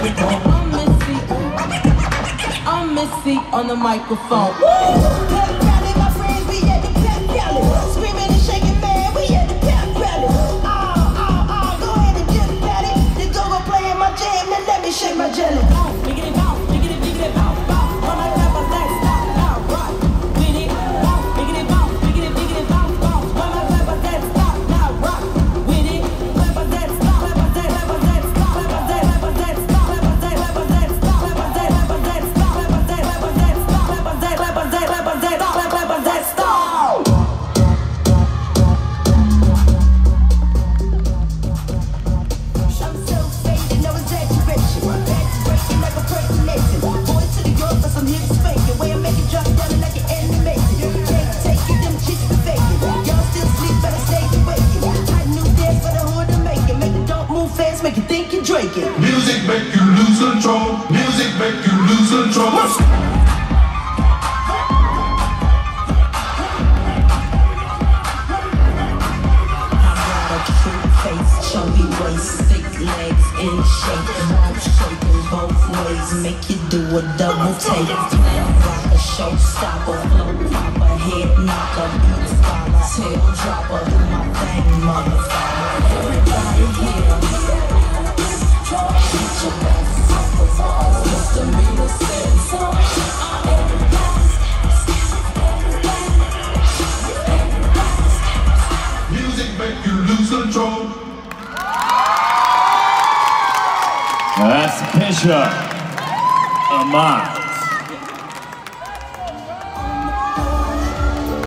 I'm Missy on the microphone. Pep rally, my friends, we at the pep rally. Screaming and shaking, man, we at the pep rally. Go ahead and just patty. Then go play in my jam, then let me shake my jelly. Biggity bounce, biggity biggity bounce, bounce. When I rap, I let stop, now rock with it. Bounce, biggity bounce, biggity biggity bounce, bounce. When I rap, I let stop, now rock with it. Rap, I let stop, rap, I let stop, rap, I let stop, rap, I let stop, rap, I let stop, rap, I let stop, rap, I let stop, rap, I let stop, rap, I let make you think you're drinking. Music make you lose control. Music make you lose control. Face, chunky waist, thick legs in shape, mouth shaking both ways, make you do a double take. Rock a showstopper, flow popper, head knocker, beat scholar, tail dropper, do my thing, motherfucker. Everybody here, get your best up, misdemeanor says so. Music make you lose control. That's the picture. Amat.